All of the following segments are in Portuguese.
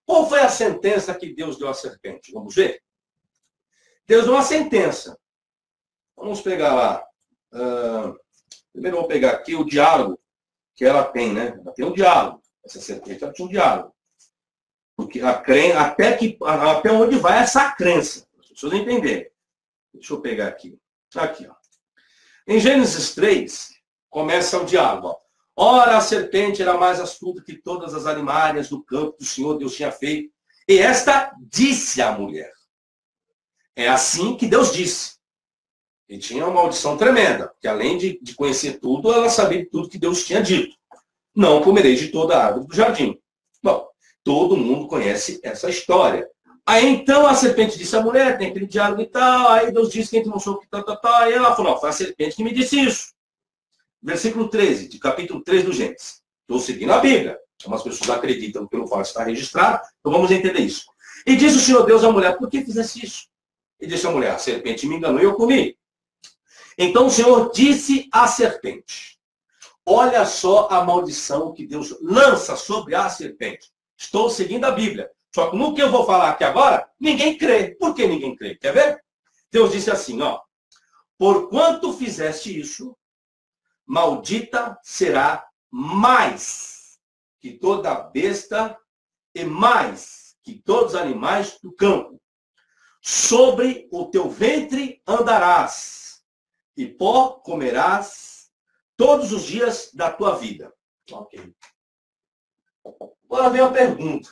Qual foi a sentença que Deus deu à serpente? Vamos ver? Deus deu uma sentença. Vamos pegar lá. Primeiro eu vou pegar aqui o diálogo que ela tem, né? Ela tem um diálogo. Essa serpente ela tem um diálogo. Porque até onde vai essa crença? As pessoas entenderem. Deixa eu pegar aqui. Aqui, ó. Em Gênesis 3, começa o diálogo. Ó. Ora, a serpente era mais astuta que todas as animais do campo que o Senhor Deus tinha feito. E esta disse à mulher. É assim que Deus disse. E tinha uma maldição tremenda, porque além de conhecer tudo, ela sabia tudo que Deus tinha dito. Não comerei de toda a árvore do jardim. Bom, todo mundo conhece essa história. Aí então a serpente disse à mulher, tem aquele diálogo e tal, aí Deus disse que a gente não soube que tal, aí ela falou, não, foi a serpente que me disse isso. Versículo 13, de capítulo 3 do Gênesis. Estou seguindo a Bíblia. Algumas pessoas acreditam que eu não falo está registrado, então vamos entender isso. E disse o Senhor Deus à mulher, por que fizesse isso? E disse à mulher, a serpente me enganou e eu comi. Então o Senhor disse à serpente, olha só a maldição que Deus lança sobre a serpente. Estou seguindo a Bíblia. Só que no que eu vou falar aqui agora, ninguém crê. Por que ninguém crê? Quer ver? Deus disse assim, ó. Porquanto fizeste isso, maldita será mais que toda besta e mais que todos os animais do campo. Sobre o teu ventre andarás, e pó comerás todos os dias da tua vida. Ok. Agora vem a pergunta.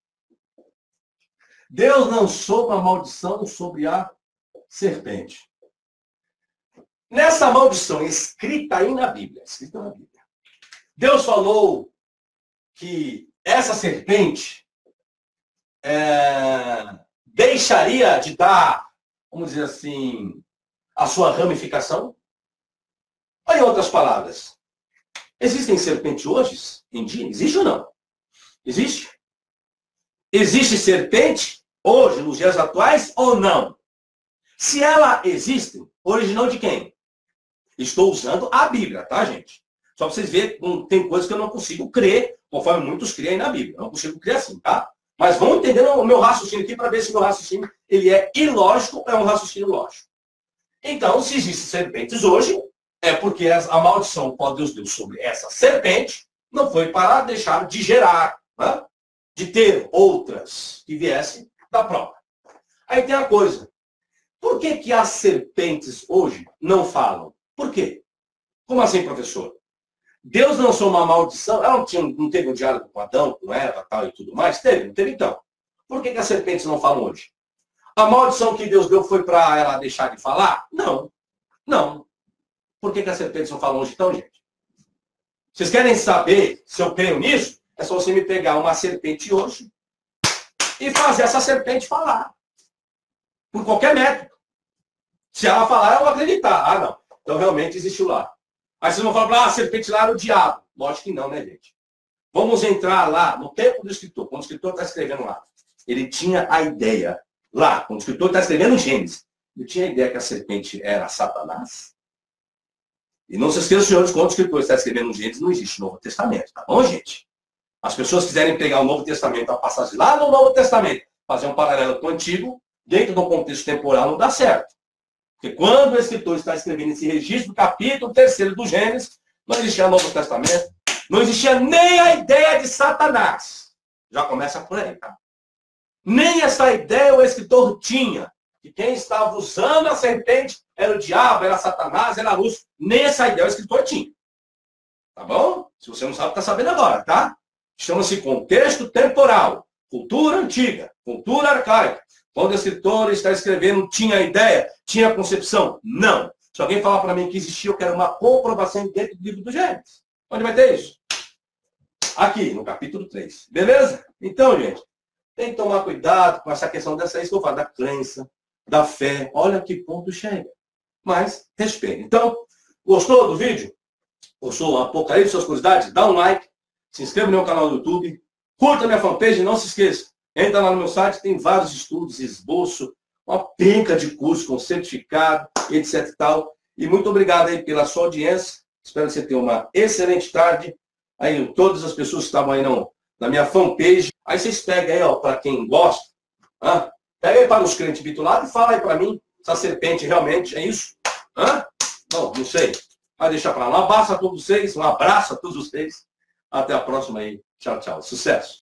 Deus lançou uma maldição sobre a serpente. Nessa maldição escrita aí na Bíblia, Deus falou que essa serpente deixaria de dar, vamos dizer assim, a sua ramificação? Ou em outras palavras, existem serpentes hoje em dia? Existe ou não? Existe? Existe serpente hoje, nos dias atuais, ou não? Se ela existe, originou de quem? Estou usando a Bíblia, tá, gente? Só para vocês verem, tem coisas que eu não consigo crer, conforme muitos creem na Bíblia. Eu não consigo crer assim, tá? Mas vamos entender o meu raciocínio aqui para ver se o meu raciocínio ele é ilógico ou é um raciocínio lógico. Então, se existem serpentes hoje, é porque a maldição que Deus deu sobre essa serpente não foi para deixar de gerar, né? De ter outras que viessem da própria. Aí tem a coisa. Por que as serpentes hoje não falam? Por quê? Como assim, professor? Deus lançou uma maldição, ela não teve um diálogo com Adão, com Eva, tal e tudo mais? Teve, não teve então. Por que as serpentes não falam hoje? A maldição que Deus deu foi para ela deixar de falar? Não. Não. Por que as serpentes não falam hoje então, gente? Vocês querem saber se eu creio nisso? É só você me pegar uma serpente hoje e fazer essa serpente falar. Por qualquer método. Se ela falar, eu vou acreditar. Ah, não. Então realmente existiu lá. Aí vocês vão falar, a serpente lá era o diabo. Lógico que não, né, gente? Vamos entrar lá no tempo do escritor. Quando o escritor está escrevendo lá, ele tinha a ideia. Lá, quando o escritor está escrevendo Gênesis, ele tinha a ideia que a serpente era Satanás. E não se esqueçam, senhores, quando o escritor está escrevendo Gênesis, não existe Novo Testamento. Tá bom, gente? As pessoas quiserem pegar o Novo Testamento, a passagem lá no Novo Testamento, fazer um paralelo com o Antigo, dentro do contexto temporal, não dá certo. Porque quando o escritor está escrevendo esse registro, capítulo 3º do Gênesis, não existia Novo Testamento, não existia nem a ideia de Satanás. Já começa por aí, tá? Nem essa ideia o escritor tinha. Que quem estava usando a serpente era o diabo, era Satanás, era a luz. Nem essa ideia o escritor tinha. Tá bom? Se você não sabe, está sabendo agora, tá? Chama-se contexto temporal. Cultura antiga, cultura arcaica. Quando o escritor está escrevendo, tinha ideia, tinha concepção? Não. Se alguém falar para mim que existia, eu quero uma comprovação dentro do livro do Gênesis. Onde vai ter isso? Aqui, no capítulo 3. Beleza? Então, gente, tem que tomar cuidado com essa questão dessa isso que eu falo, da crença, da fé. Olha que ponto chega. Mas, respeito. Então, gostou do vídeo? Gostou do Apocalipse, suas curiosidades? Dá um like, se inscreva no meu canal do YouTube, curta minha fanpage e não se esqueça. Entra lá no meu site, tem vários estudos, esboço, uma penca de curso com certificado, etc e tal. E muito obrigado aí pela sua audiência. Espero que você tenha uma excelente tarde. Aí, todas as pessoas que estavam aí na minha fanpage. Aí vocês pegam aí, ó, para quem gosta. Pega aí para os crentes bitulados e fala aí para mim se a serpente realmente é isso. Não, não sei. Vai deixar para lá. Um abraço a todos vocês. Um abraço a todos vocês. Até a próxima aí. Tchau, tchau. Sucesso.